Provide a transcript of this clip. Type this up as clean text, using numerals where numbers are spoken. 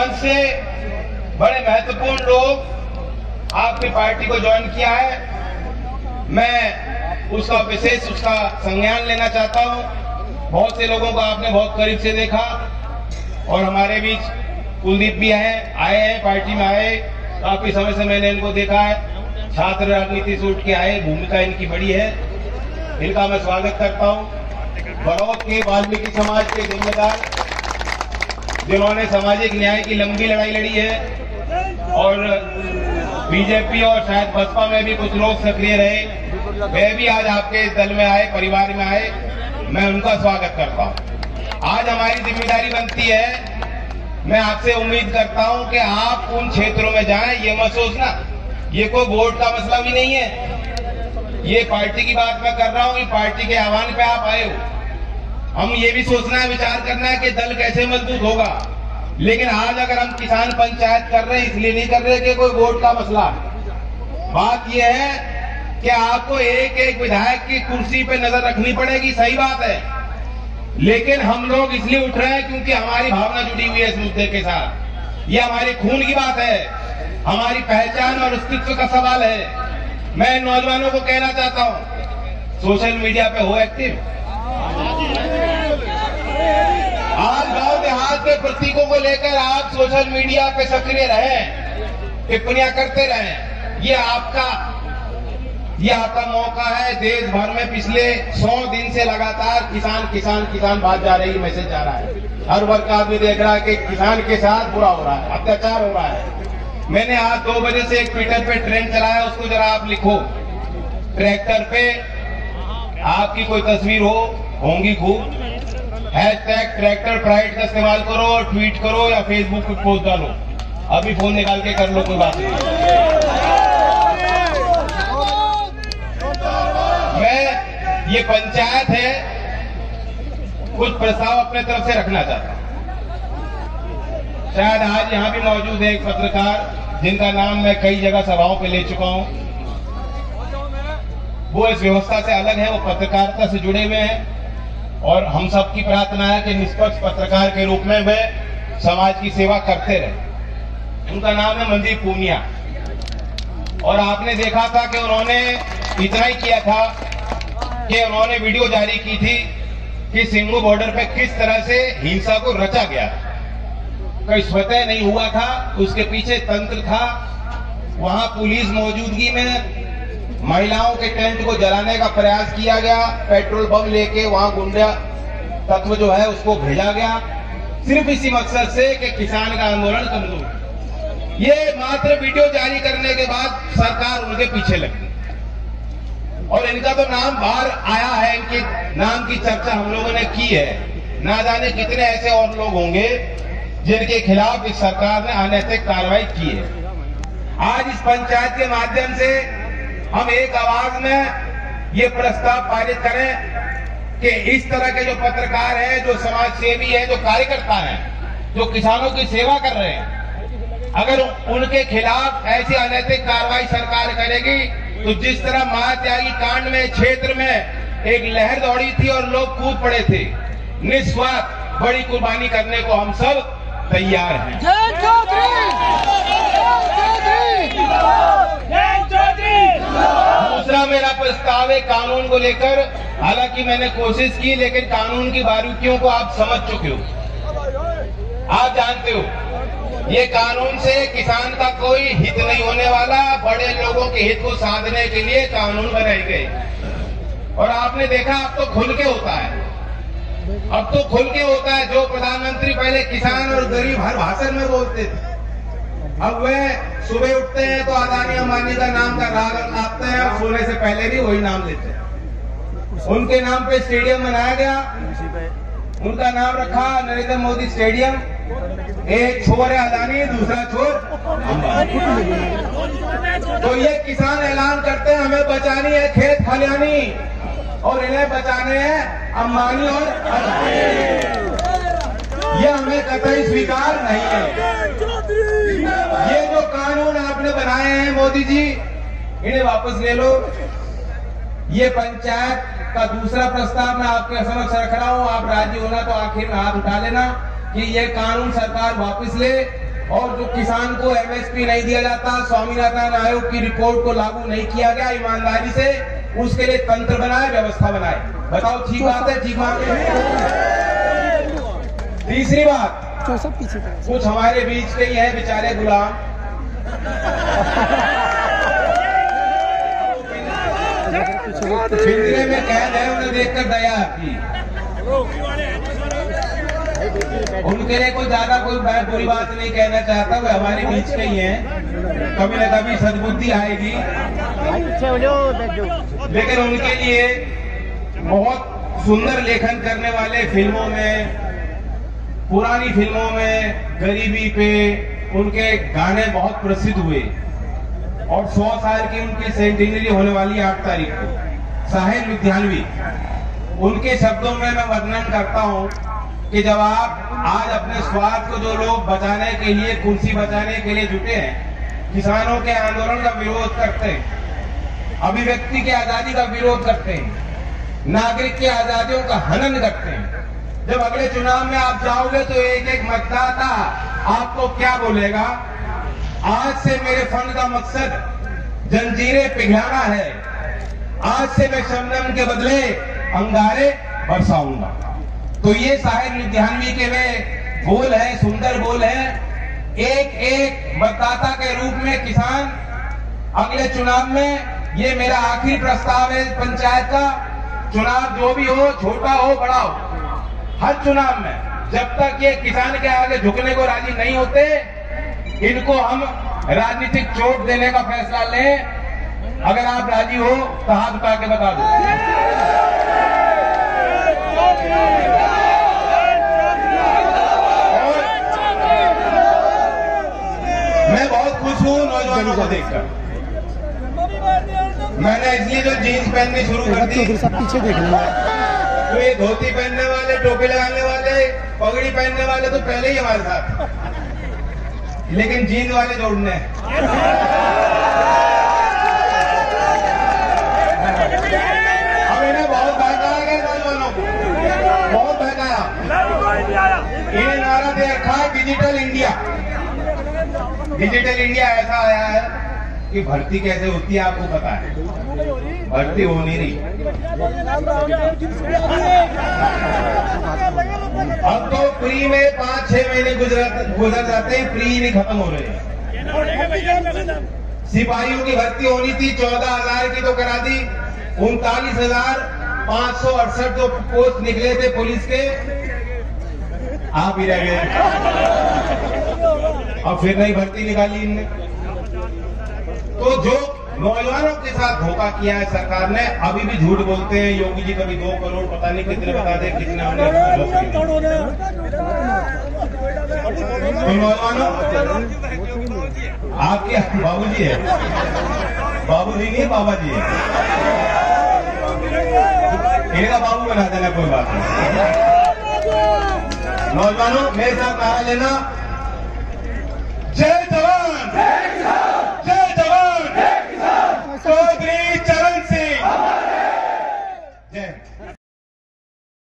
मंच से बड़े महत्वपूर्ण लोग आपकी पार्टी को ज्वाइन किया है। मैं उसका संज्ञान लेना चाहता हूं। बहुत से लोगों को आपने बहुत करीब से देखा और हमारे बीच कुलदीप भी आए हैं, पार्टी में आए, काफी समय से मैंने इनको देखा है। छात्र राजनीति से उठ के आए, भूमिका इनकी बड़ी है, इनका मैं स्वागत करता हूं। बड़ौद के वाल्मीकि समाज के जिम्मेदार जिन्होंने सामाजिक न्याय की लंबी लड़ाई लड़ी है और बीजेपी और शायद बसपा में भी कुछ लोग सक्रिय रहे, वे भी आज आपके इस दल में आए, परिवार में आए, मैं उनका स्वागत करता हूं। आज हमारी जिम्मेदारी बनती है, मैं आपसे उम्मीद करता हूं कि आप उन क्षेत्रों में जाएं। ये मत सोचना ये कोई वोट का मसला भी नहीं है, ये पार्टी की बात मैं कर रहा हूं, ये पार्टी के आह्वान पे आप आए हो। हम ये भी सोचना है, विचार करना है कि दल कैसे मजबूत होगा। लेकिन आज अगर हम किसान पंचायत कर रहे हैं इसलिए नहीं कर रहे कि कोई वोट का मसला है। बात यह है कि आपको एक एक विधायक की कुर्सी पे नजर रखनी पड़ेगी, सही बात है, लेकिन हम लोग इसलिए उठ रहे हैं क्योंकि हमारी भावना जुड़ी हुई है इस मुद्दे के साथ। ये हमारे खून की बात है, हमारी पहचान और अस्तित्व का सवाल है। मैं नौजवानों को कहना चाहता हूं, सोशल मीडिया पे हो एक्टिव। आज गांव देहात के प्रतीकों को लेकर आप सोशल मीडिया पे सक्रिय रहें, टिप्पणियां करते रहें। ये आपका मौका है। देश भर में पिछले 100 दिन से लगातार किसान किसान किसान बात जा रही, मैसेज जा रहा है। हर वर्ग का आदमी देख रहा है कि किसान के साथ बुरा हो रहा है, अत्याचार हो रहा है। मैंने आज 2 बजे से एक ट्विटर पे ट्रेंड चलाया, उसको जरा आप लिखो। ट्रैक्टर पे आपकी कोई तस्वीर होंगी खूब, हैशटैग ट्रैक्टर प्राइड का इस्तेमाल करो और ट्वीट करो या फेसबुक पे पोस्ट डालो। अभी फोन निकाल के कर लो, कोई बात नहीं। ये पंचायत है, कुछ प्रस्ताव अपने तरफ से रखना चाहता हूं। शायद आज यहां भी मौजूद है एक पत्रकार जिनका नाम मैं कई जगह सभाओं पे ले चुका हूं। वो इस व्यवस्था से अलग है, वो पत्रकारिता से जुड़े हुए हैं और हम सबकी प्रार्थना है कि निष्पक्ष पत्रकार के रूप में वे समाज की सेवा करते रहे। उनका नाम है मनदीप पूनिया और आपने देखा था कि उन्होंने इतना ही किया था कि उन्होंने वीडियो जारी की थी कि सिंगू बॉर्डर पे किस तरह से हिंसा को रचा गया, कोई स्वतः नहीं हुआ था, उसके पीछे तंत्र था। वहां पुलिस मौजूदगी में महिलाओं के टेंट को जलाने का प्रयास किया गया, पेट्रोल बम लेके वहां गुंडा तत्व जो है उसको भेजा गया, सिर्फ इसी मकसद से कि किसान का आंदोलन कमजोर। ये मात्र वीडियो जारी करने के बाद सरकार उनके पीछे लगी और इनका तो नाम बाहर आया है, इनके नाम की चर्चा हम लोगों ने की है। ना जाने कितने ऐसे और लोग होंगे जिनके खिलाफ इस सरकार ने अनैतिक कार्रवाई की है। आज इस पंचायत के माध्यम से हम एक आवाज में ये प्रस्ताव पारित करें कि इस तरह के जो पत्रकार हैं, जो समाज सेवी हैं, जो कार्यकर्ता हैं, जो किसानों की सेवा कर रहे हैं, अगर उनके खिलाफ ऐसी अनैतिक कार्रवाई सरकार करेगी तो जिस तरह महात्यागी कांड में क्षेत्र में एक लहर दौड़ी थी और लोग कूद पड़े थे, निस्वार्थ बड़ी कुर्बानी करने को हम सब तैयार हैं। दूसरा मेरा प्रस्ताव है कानून को लेकर। हालांकि मैंने कोशिश की, लेकिन कानून की बारीकियों को आप समझ चुके हो, आप जानते हो ये कानून से किसान का कोई हित नहीं होने वाला। बड़े लोगों के हित को साधने के लिए कानून बनाए गए और आपने देखा अब तो खुल के होता है, अब तो खुल के होता है। जो प्रधानमंत्री पहले किसान और गरीब हर भाषण में बोलते थे, अब वह सुबह उठते हैं तो अदानी अंबानी का नाम का राग लाते हैं और सोने से पहले भी वही नाम लेते हैं। उनके नाम पे स्टेडियम बनाया गया, उनका नाम रखा नरेंद्र मोदी स्टेडियम। एक छोर है अदानी, दूसरा छोर अंबानी। तो ये किसान ऐलान करते हैं हमें बचानी है खेत खलियानी और इन्हें बचाने हैं अंबानी और अदानी। ये हमें कतई स्वीकार नहीं है। ये जो कानून आपने बनाए हैं मोदी जी, इन्हें वापस ले लो। ये पंचायत का दूसरा प्रस्ताव मैं आपके समक्ष रख रहा हूं, आप राजी होना तो आखिर में हाथ उठा लेना कि ये कानून सरकार वापस ले और जो किसान को एमएसपी नहीं दिया जाता, स्वामीनाथन आयोग की रिपोर्ट को लागू नहीं किया गया ईमानदारी से, उसके लिए तंत्र बनाए, व्यवस्था बनाए। बताओ ठीक बात है? ठीक बात है। तीसरी बात, कुछ हमारे बीच के ही है बेचारे गुलाम, पिंजरे में कैद है, उन्हें देखकर दया आती। उनके लिए कोई ज्यादा कोई बुरी बात नहीं कहना चाहता, वो हमारे बीच के ही हैं, कभी न कभी सद्बुद्धि आएगी। लेकिन उनके लिए बहुत सुंदर लेखन करने वाले, फिल्मों में, पुरानी फिल्मों में गरीबी पे उनके गाने बहुत प्रसिद्ध हुए और 100 साल की उनकी सेंटिनरी होने वाली 8 तारीख को। साहिर लुधियानवी, उनके शब्दों में मैं वर्णन करता हूं कि जब आप आज अपने स्वार्थ को जो लोग बचाने के लिए, कुर्सी बचाने के लिए जुटे हैं, किसानों के आंदोलन का विरोध करते हैं, अभिव्यक्ति की आजादी का विरोध करते हैं, नागरिक की आजादियों का हनन करते हैं, जब अगले चुनाव में आप जाओगे तो एक एक मतदाता आपको क्या बोलेगा? आज से मेरे फंड का मकसद जंजीरें पिघलाना है, आज से मैं शबनम के बदले अंगारे बरसाऊंगा। तो ये साहिर लुधियानवी के वे बोल है, सुंदर बोल है। एक एक मतदाता के रूप में किसान अगले चुनाव में, ये मेरा आखिरी प्रस्ताव है पंचायत का, चुनाव जो भी हो, छोटा हो बड़ा हो, हर चुनाव में जब तक ये किसान के आगे झुकने को राजी नहीं होते, इनको हम राजनीतिक चोट देने का फैसला लें। अगर आप राजी हो तो हाथ उठा के बता दो। मैं बहुत खुश हूँ नौजवानों को देखकर। मैंने इसलिए जो जीन्स पहननी शुरू कर दी, पीछे देखना, तो ये धोती पहनने वाले, टोपी लगाने वाले, पगड़ी पहनने वाले तो पहले ही हमारे साथ, लेकिन जीन्स वाले जोड़ने हैं। अब इन्हें बहुत बहकाया गया, नौजवानों को बहुत बहकाया। इन्हें नारा दे रखा है डिजिटल इंडिया। डिजिटल इंडिया ऐसा आया है कि भर्ती कैसे होती है आपको पता है, भर्ती हो नहीं रही। अब तो प्री में 5-6 महीने गुजर जाते हैं, प्री नहीं खत्म हो रहे हैं। सिपाहियों की भर्ती होनी थी, 14,000 की तो करा दी, 39,568 जो पोस्ट निकले थे पुलिस के, आप ही रह गए। अब फिर नई भर्ती निकाली इनने। तो जो नौजवानों के साथ धोखा किया है सरकार ने, अभी भी झूठ बोलते हैं। योगी जी कभी 2 करोड़ पता नहीं कितने बता दे, कितने हमने। तो नौजवानों, आपके बाबूजी है, बाबूजी नहीं बाबा जी है, इनका बाबू बना देना, कोई बात नहीं। नौजवानों मेरे साथ नारा लेना, जय जवान, जय जवान, जय किसान,